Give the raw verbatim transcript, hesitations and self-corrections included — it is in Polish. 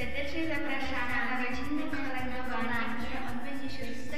Serdecznie zapraszamy na rodzinne kolędowanie, które odbędzie się